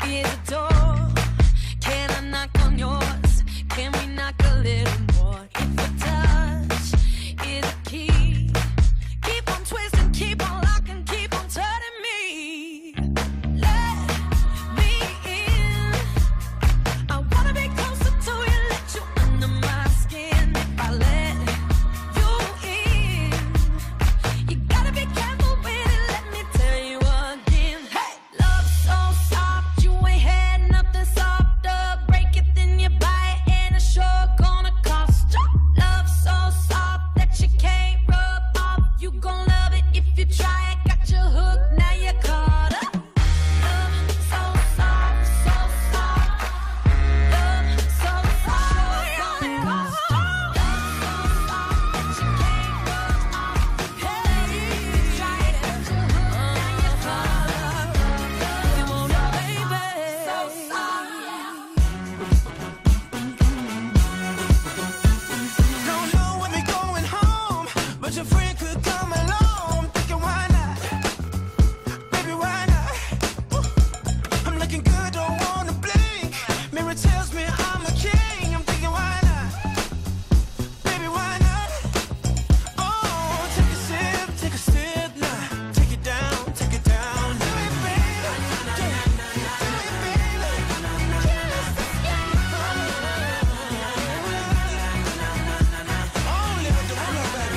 is a door. Can I knock on yours? Can we knock a little more? If a touch is a key, keep on twisting, keep on locking, keep on turning me. Let me in. I wanna be closer to you, let you under my skin. If I let you in, you gotta be careful with it, let me tell you again. Hey, love so soft, you ain't had nothing softer. Break it, then you buy it, and it's sure gonna cost you. Love so soft that you can't rub off. You gon' love it if you try it. Got you hooked, now you're caught up. Love so soft, so soft. Love so soft, gonna cost you. Love so soft that you can't rub off. Hey, if you try it, got you hooked, now you're caught up. You won't know, baby. So soft. Don't know when we going home, but your friend could come along. Thinking why not? Baby, why not? Ooh, I'm looking good, don't wanna blink. Mirror tells me I'm a king. I'm thinking why not? Baby, why not? Oh, take a sip now. Take it down, take it down. Do it, baby. Do it, baby. Only with the real baby.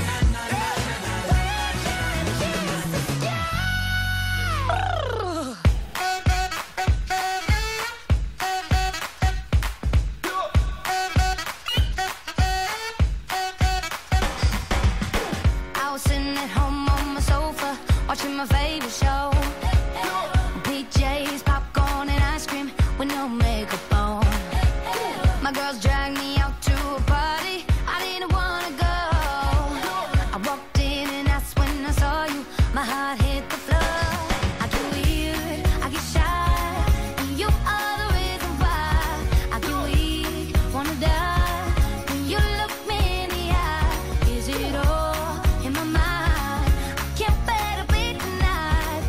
I was sitting at home on my sofa, watching my favorite show. PJs, popcorn, and ice cream with no makeup on. My girls dragged me out to a party I didn't wanna go. I walked in and that's when I saw you. My heart hit the floor. I get weird, I get shy, and you are the reason why. I get weak, wanna die when you look me in the eye. Is it all in my mind? I can't bear to be denied.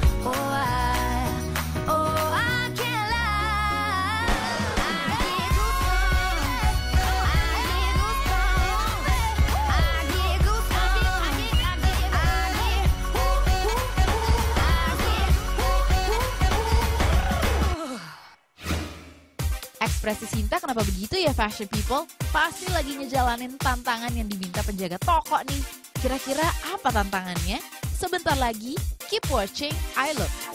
Oh, I can't lie. I get goosebumps. I get Ekspresi Sinta kenapa begitu ya fashion people? Pasti lagi ngejalanin tantangan yang diminta penjaga toko nih. Kira-kira apa tantangannya? Sebentar lagi, keep watching I Look.